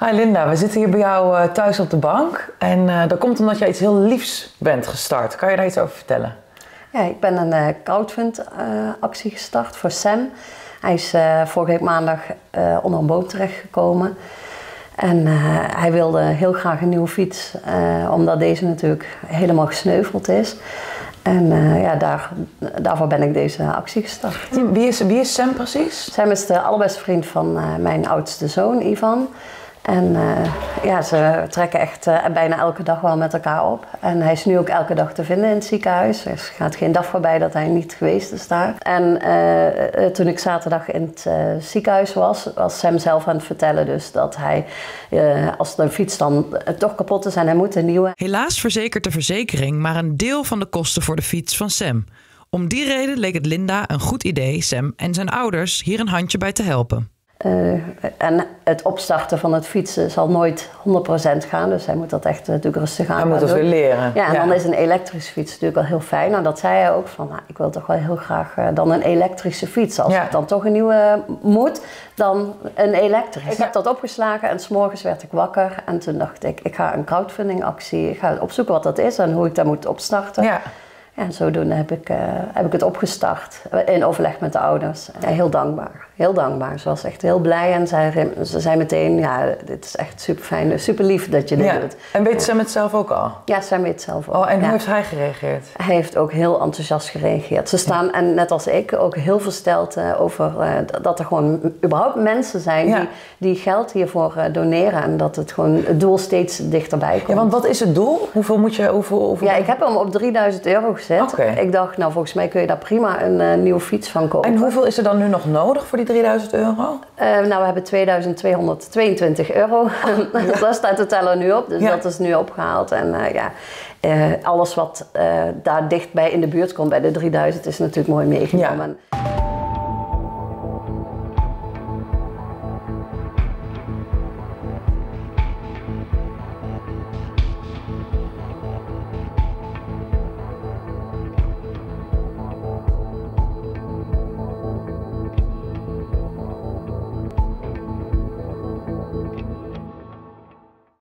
Hi Linda, we zitten hier bij jou thuis op de bank en dat komt omdat jij iets heel liefs bent gestart. Kan je daar iets over vertellen? Ja, ik ben een crowdfund actie gestart voor Sam. Hij is vorige week maandag onder een boom terechtgekomen. En hij wilde heel graag een nieuwe fiets, omdat deze natuurlijk helemaal gesneuveld is. En ja, daarvoor ben ik deze actie gestart. Wie is Sam precies? Sam is de allerbeste vriend van mijn oudste zoon, Ivan. En ja, ze trekken echt bijna elke dag wel met elkaar op. En hij is nu ook elke dag te vinden in het ziekenhuis. Er gaat geen dag voorbij dat hij niet geweest is daar. En toen ik zaterdag in het ziekenhuis was Sam zelf aan het vertellen dus dat hij, als de fiets dan toch kapot is en hij moet een nieuwe. Helaas verzekert de verzekering maar een deel van de kosten voor de fiets van Sam. Om die reden leek het Linda een goed idee Sam en zijn ouders hier een handje bij te helpen. En het opstarten van het fietsen zal nooit 100% gaan, dus hij moet dat echt natuurlijk rustig aan doen. Hij moet het weer leren. Ja, en dan is een elektrische fiets natuurlijk wel heel fijn. Nou, dat zei hij ook van, nou, ik wil toch wel heel graag dan een elektrische fiets. Als het dan toch een nieuwe moet, dan een elektrische. Ik heb dat opgeslagen en 's morgens werd ik wakker en toen dacht ik ga een crowdfunding actie, ik ga opzoeken wat dat is en hoe ik dat moet opstarten. Ja. En zodoende heb ik het opgestart in overleg met de ouders. Ja, heel dankbaar. Heel dankbaar. Ze was echt heel blij en ze zei meteen, ja, dit is echt super fijn, super lief dat je dit doet. En weet Sam het zelf ook al? Ja, Sam weet het zelf ook. Oh, en hoe heeft hij gereageerd? Hij heeft ook heel enthousiast gereageerd. Ze staan, en net als ik, ook heel versteld over dat er gewoon überhaupt mensen zijn die geld hiervoor doneren. En dat het gewoon het doel steeds dichterbij komt. Ja, want wat is het doel? Hoeveel moet je... Ja, ik heb hem op 3000 euro gezet. Okay. Ik dacht, nou volgens mij kun je daar prima een nieuwe fiets van kopen. En hoeveel is er dan nu nog nodig voor die 3000 euro? Nou, we hebben 2222 euro. Ja. Daar staat de teller nu op, dus dat is nu opgehaald. En alles wat daar dichtbij in de buurt komt bij de 3000 is natuurlijk mooi meegenomen. Ja.